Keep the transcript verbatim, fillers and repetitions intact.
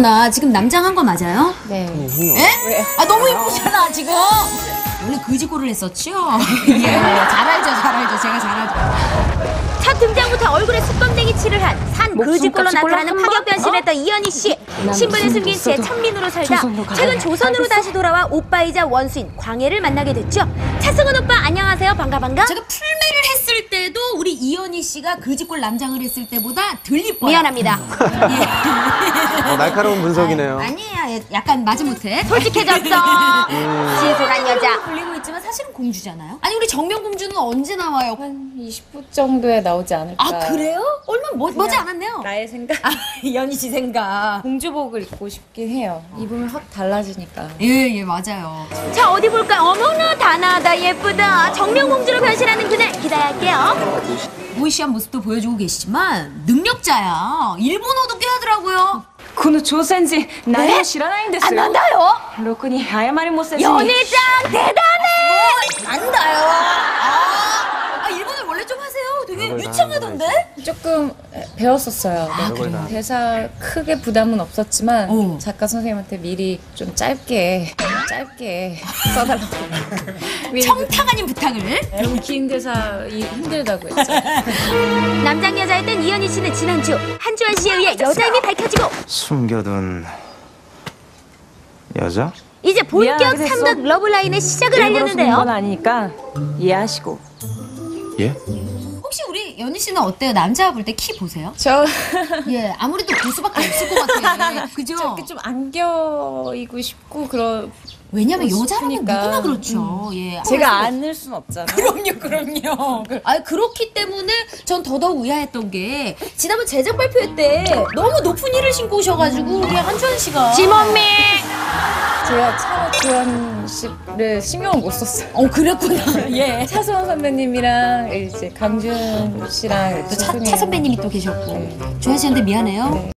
나 지금 남장한 거 맞아요? 네. 에? 왜? 아 너무 이쁘잖아 지금. 원래 그지꼬를 했었죠? 예, 잘 알죠, 잘 알죠. 제가 잘 알죠. 첫 등장부터 얼굴에 숯검댕이 칠을 한 산 그지꼴로 목숨값이 나타나는 골라 파격 변신을 했던 이현희 씨. 신분을 숨긴 채 천민으로 살다 최근 조선으로 다시 돌아와 오빠이자 원수인 광해를 만나게 됐죠. 차승원 오빠 안녕하세요. 반가 반가. 제가 풀매를 했을 때도 우리 이현희 씨가 그지꼴 남장을 했을 때보다 덜 이뻐요. 미안합니다. 예. 어, 날카로운 분석이네요. 아니야, 약간 마지못해. 솔직해졌어. 진솔한 여자. 불리고 있지만 사실은 공주잖아요. 아니 우리 정명공주는 언제 나와요? 한 이십 부 정도에 나오지 않을까. 아 그래요? 얼마 머, 머지 않았네요. 나의 생각. 아, 이현희 씨 생각. 공주복을 입고 싶긴 해요. 입으면 확 달라지니까. 예, 예, 맞아요. 자 어디 볼까? 어머나 다나다 예쁘다. 정명공주로 변신하는 그날 기대할게요. 보이시한 모습도 보여주고 계시지만 능력자야. 일본어도 꽤 하더라고요. この朝鮮人何も知らないんですよ。 난다요. ろくに謝りもせずに 연희장 대단해. 안다요. 아, 아, 일본어 원래 좀 하세요. 되게 유창하던데? 조금 배웠었어요. 별걸 다. 대사 크게 부담은 없었지만 어. 작가 선생님한테 미리 좀 짧게 짧게 써달라고. 미리 청탁 아닌 부탁을. 좀 긴 대사 이- 힘들다고 했죠. 남장 여자였던 이현희 씨는 지난주 한주환 씨에 의해 여자임이 밝혀지고 숨겨둔 여자? 이제 본격 미안하게 삼각 됐어. 러브라인의 시작을 일부러 숨긴 건 알렸는데요. 아니니까 이해하시고. 예? 혹시 우리 연희 씨는 어때요? 남자 볼 때 키 보세요? 저 예, 아무래도 볼 수밖에 없을 것 같아요. 그죠? 이렇게 좀 안겨이고 싶고 그런. 왜냐면 보고 여자라면 싶으니까. 누구나 그렇죠. 예. 제가 안을 순 없잖아요. 그럼요, 그럼요. 아 그렇기 때문에 전 더더욱 의아했던 게 지난번 제작 발표회 때 너무 높은 힐을 신고 오셔가지고 우리 한주환 씨가 지몬미. 제가 차주환 씨를 신경을 못 썼어요. 어 그랬구나. 예. 차수원 선배님이랑 이제 강준 씨랑 또 차, 차 선배님이 또 계셨고 주한 씨한테 미안해요. 네.